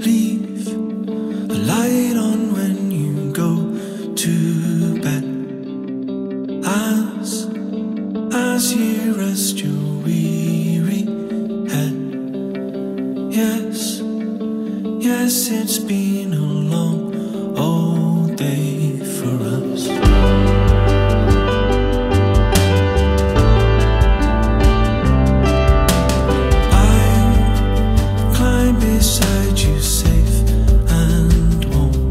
leave the light on when you go to bed. As you rest your weary head. Yes, yes, it's been a long old day for us. Beside you safe and warm.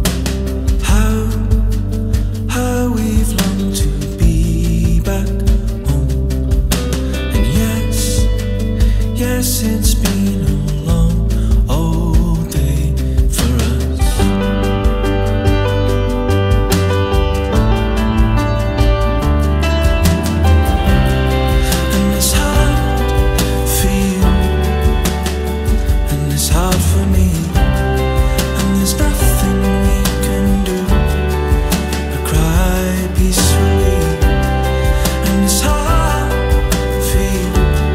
How we've longed to be back home. And yes, yes, it's been a long old day for us. And it's hard for you, it's hard for me, and there's nothing we can do but cry peacefully. And it's hard for you,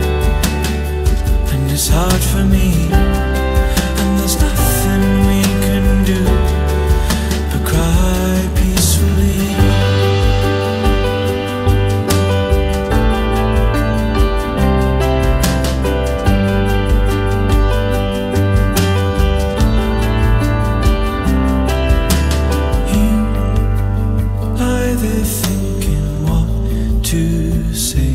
and it's hard for me, and there's nothing we can do but cry peacefully. Thinking what to say.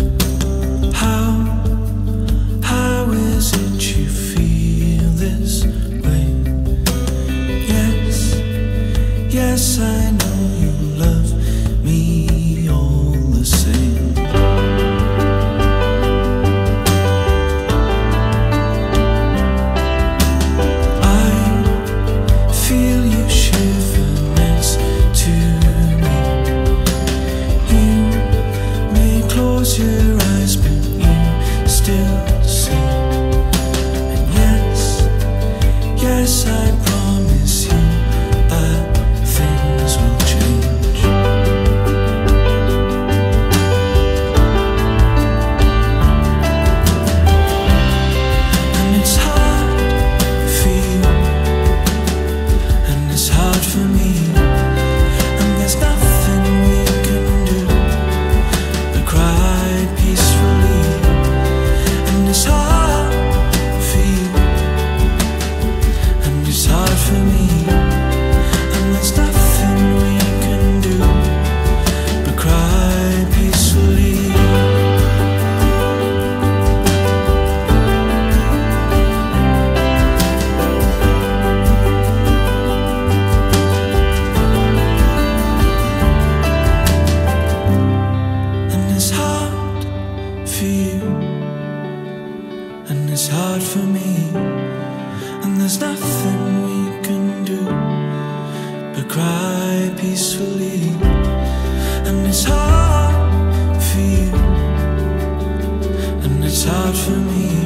How is it you feel this way? Yes, yes, I know you love me all the same. I feel you shiver next to me. Close your eyes, but you still see. And yes, yes, I promise you that things will change. And it's hard for you, and it's hard for me, and there's nothing we can do but cry peacefully. And it's hard for you, and it's hard for me, and there's nothing we can do but cry peacefully. And it's hard for you, and it's hard for me, and there's nothing we can do but cry peacefully. And it's hard for you, and it's hard for me,